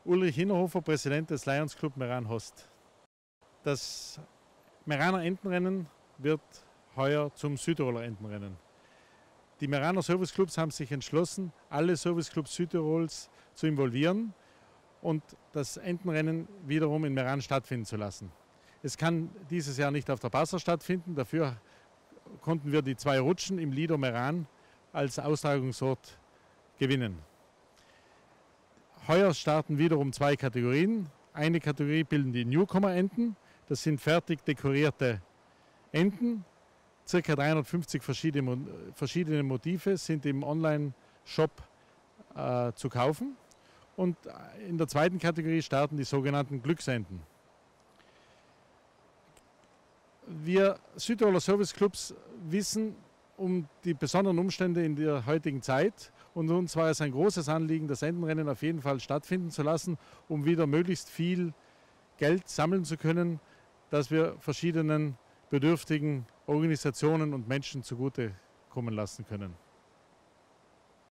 Ulrich Innerhofer, Präsident des Lions Club Meran Host. Das Meraner Entenrennen wird heuer zum Südtiroler Entenrennen. Die Meraner Serviceclubs haben sich entschlossen, alle Serviceclubs Südtirols zu involvieren und das Entenrennen wiederum in Meran stattfinden zu lassen. Es kann dieses Jahr nicht auf der Passer stattfinden, dafür konnten wir die 2 Rutschen im Lido Meran als Austragungsort gewinnen. Heuer starten wiederum 2 Kategorien. Eine Kategorie bilden die Newcomer-Enten. Das sind fertig dekorierte Enten. Circa 350 verschiedene Motive sind im Online-Shop zu kaufen. Und in der zweiten Kategorie starten die sogenannten Glücksenten. Wir Südtiroler Serviceclubs wissen um die besonderen Umstände in der heutigen Zeit. Und uns war es ein großes Anliegen, das Entenrennen auf jeden Fall stattfinden zu lassen, um wieder möglichst viel Geld sammeln zu können, das wir verschiedenen bedürftigen Organisationen und Menschen zugute kommen lassen können.